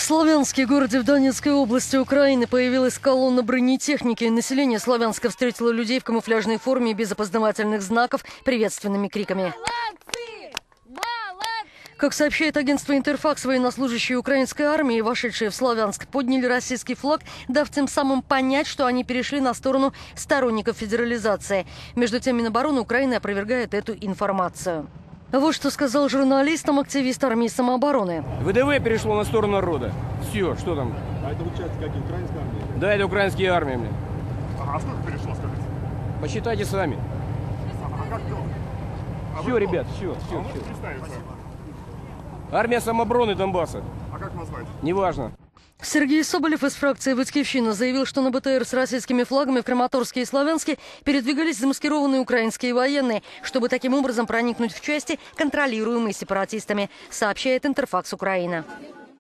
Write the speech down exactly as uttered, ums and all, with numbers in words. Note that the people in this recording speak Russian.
Славянске, городе в Донецкой области Украины, появилась колонна бронетехники. Население Славянска встретило людей в камуфляжной форме без опознавательных знаков приветственными криками. Как сообщает агентство «Интерфакс», военнослужащие украинской армии, вошедшие в Славянск, подняли российский флаг, дав тем самым понять, что они перешли на сторону сторонников федерализации. Между тем, Минобороны Украины опровергает эту информацию. Вот что сказал журналистам активист армии самообороны. ВДВ перешло на сторону народа. Все, что там? А это участки какие? Украинская армия? Да, это украинские армии, блин. А сколько перешло, скажите? Посчитайте сами. А как кто? А все, ребят, все, все, а все. представиться? Армия самообороны Донбасса. А как назвать? Неважно. Сергей Соболев из фракции «Батькивщина» заявил, что на БТР с российскими флагами в Краматорске и Славянске передвигались замаскированные украинские военные, чтобы таким образом проникнуть в части, контролируемые сепаратистами, сообщает «Интерфакс Украина».